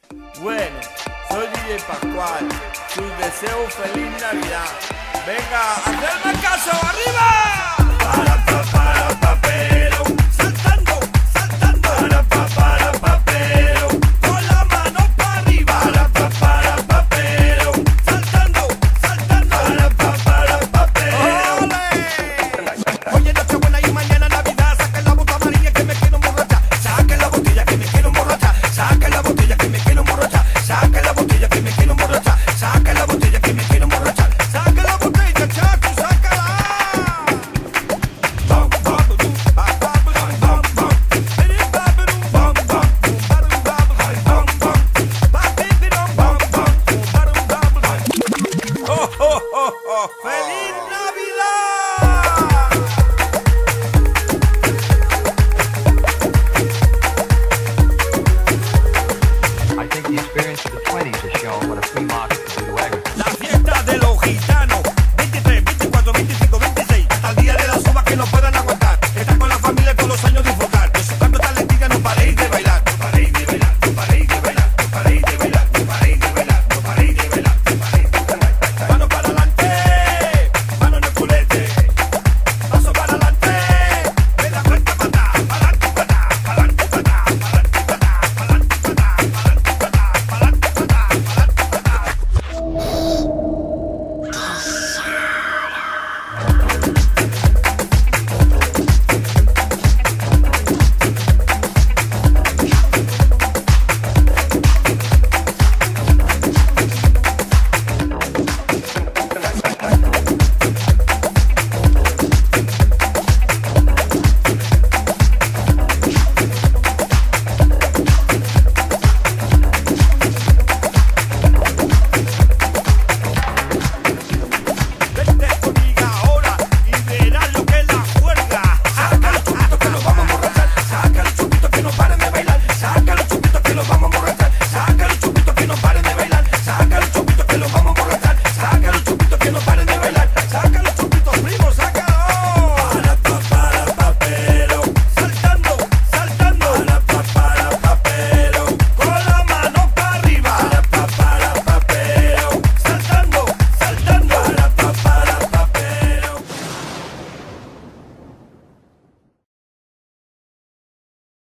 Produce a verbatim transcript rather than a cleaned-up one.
Bueno, soy D J Pascual, sus deseos feliz Navidad. Venga, hacerme caso, arriba. Para pa para papero, saltando, saltando. Para pa para papero, con la mano para arriba. Para pa para papero, saltando, saltando. Para pa para papero. Oye, noche buena y mañana Navidad, saca la bota amarilla que me quiero emborrachar. Saca la botella que me quiero emborrachar. Saca la botella que me quiero emborrachar. Saca la botella que me quiero emborrachar. Saca la botella que me quiero emborrachar. Saca la botella, chacho, sácala. ¡Oh, oh, oh, oh! ¡Feliz Navidad! I think the experience of the twenties has shown what a free